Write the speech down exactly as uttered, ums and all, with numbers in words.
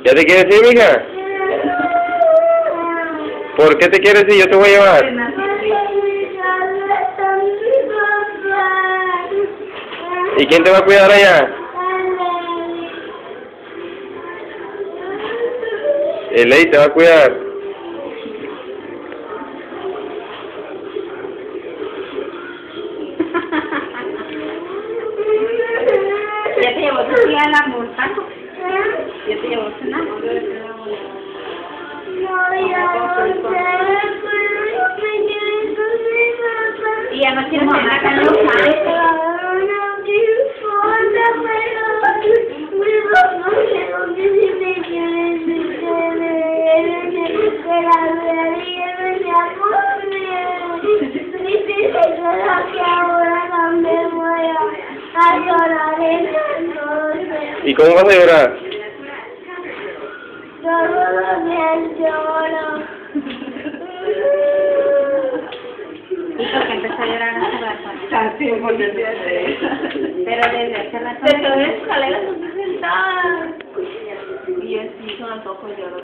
¿Ya te quieres ir, mija? ¿Por qué te quieres ir? Yo te voy a llevar. ¿Y quién te va a cuidar allá? Eley te va a cuidar. ¿Ya te llevó tu tía a la montaña? ¿Ya te llevó a cenar? Y ya no quiero cenar acá en Los Ángeles. ¿Y cómo vas a llorar? Todos los días lloro. ¿Y por qué empezó a llorar hace rato? Casi, porque te hace. Pero desde hace rato. Te quedé en escaleras, no te sentabas. Y yo sí, con antojo lloro.